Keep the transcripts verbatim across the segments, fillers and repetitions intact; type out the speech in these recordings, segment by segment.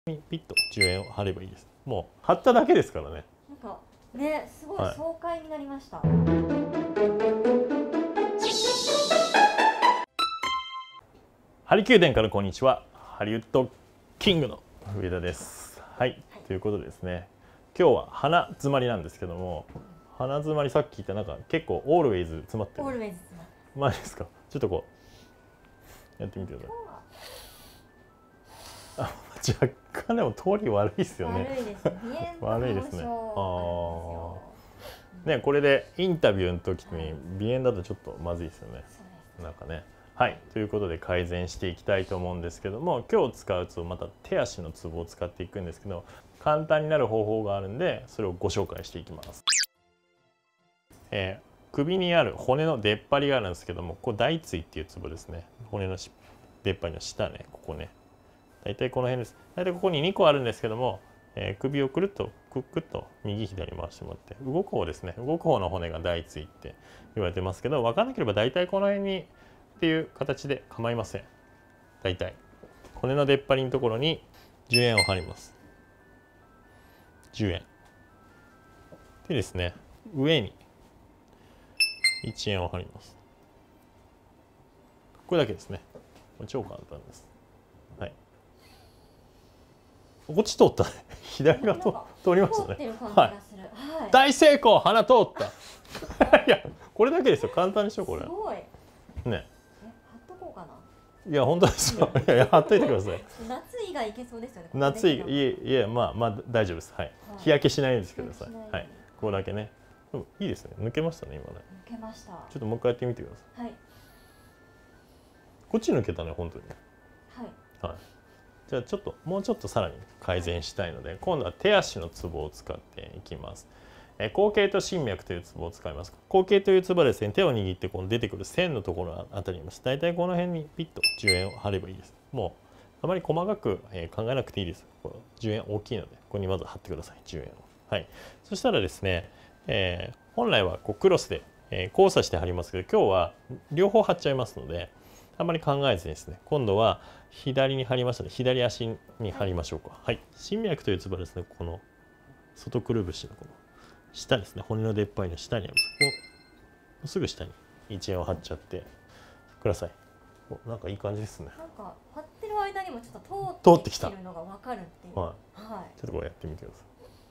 にピッとじゅうえんを貼ればいいです。もう貼っただけですからね。 なんかね、すごい爽快になりました。はい、 ハリ宮殿からこんにちは。ハリウッドキングの上田です。はい、はい、ということでですね、今日は鼻詰まりなんですけども、鼻詰まりさっき言ったなんか結構オールウェイズ詰まってる。 オールウェイズ詰まってる。 まあいいですか。ちょっとこうやってみてください。あ、若干でも通り悪いですよね。 悪いですね。 悪いですね。ああ。ね、これでインタビューの時に鼻炎だとちょっとまずいですよね。なんかね。はい、ということで改善していきたいと思うんですけども、今日使うツボ、また手足のツボを使っていくんですけど、簡単になる方法があるんで、それをご紹介していきます。えー、首にある骨の出っ張りがあるんですけども、ここ大椎っていうツボですね。骨の出っ張りの下ね、ここね。大体この辺です。大体ここににこあるんですけども、えー、首をくるっとクックッと右左回してもらって、動く方ですね。動く方の骨が大椎って言われてますけど、分かんなければ大体この辺にっていう形で構いません。大体骨の出っ張りのところにじゅうえんを貼ります。じゅうえんでですね、上にいちえんを貼ります。これだけですね。これ超簡単です。はい。こっち通った。左がと通りましたね。はい。大成功、鼻通った。いや、これだけですよ。簡単でしょこれ。 すごい。 ね。 いや本当ですよ。いややっといてください。 夏以外いけそうですよね。 夏以外いえいえまあまあ大丈夫です。はい。日焼けしないようにしてください。はい。ここだけね。いいですね。抜けましたね今ね。 抜けました。ちょっともう一回やってみてください。はい。こっち抜けたね本当に。はい。はい。じゃあちょっともうちょっとさらに改善したいので、今度は手足のツボを使っていきます。後傾と心脈というツボを使います。後傾というツボはですね、手を握ってこの出てくる線のところあたりにいます。大体この辺にピッとじゅうえんを貼ればいいです。もうあまり細かく考えなくていいです。このじゅうえん大きいので、ここにまず貼ってください。じゅうえんを。はい。そしたらですね、えー、本来はこうクロスで、えー、交差して貼りますけど、今日は両方貼っちゃいますので、あまり考えずにですね、今度は左に貼りましたので、左足に貼りましょうか。はい。心脈というツボはですね、この外くるぶしのこの下ですね、骨の出っ張りの下にあります。ここすぐ下にいちえんを貼っちゃってください。お、なんかいい感じですね。 なんか貼ってる間にもちょっと通ってきてるのが分かるっていう。 はい。はい。ちょっとこれやってみてくださ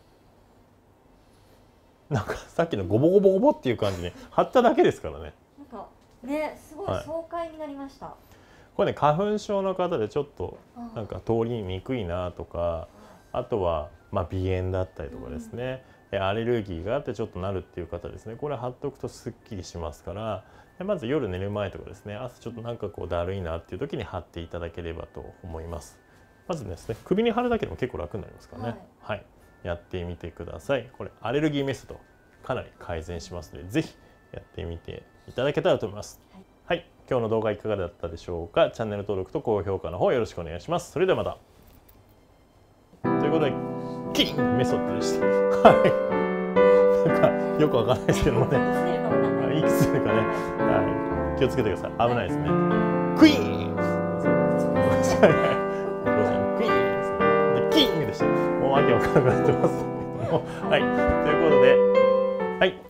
い。なんかさっきのゴボゴボゴボっていう感じで貼っただけですからね。 なんかね、すごい爽快になりました。はい、 これね、花粉症の方でちょっとなんか通りにくいなとか、あとはまあ鼻炎だったりとかですね。うん、アレルギーがあってちょっとなるっていう方ですね、これ貼っておくとすっきりしますから、まず夜寝る前とかですね、朝ちょっとなんかこうだるいなっていう時に貼っていただければと思います。まずですね、首に貼るだけでも結構楽になりますからね。はい、はい、やってみてください。これアレルギーメソッドかなり改善しますので、ぜひやってみていただけたらと思います。はい、はい、今日の動画いかがだったでしょうか。チャンネル登録と高評価の方よろしくお願いします。それではまた。ということでキンメソッドでした。はい。なんかよくわからないですけどもね。いくつするかね。はい。気をつけてください。危ないですね。クイーン。クイーンですね。でキングでした。もうわけわからなくなってますけども。はい。ということで、はい。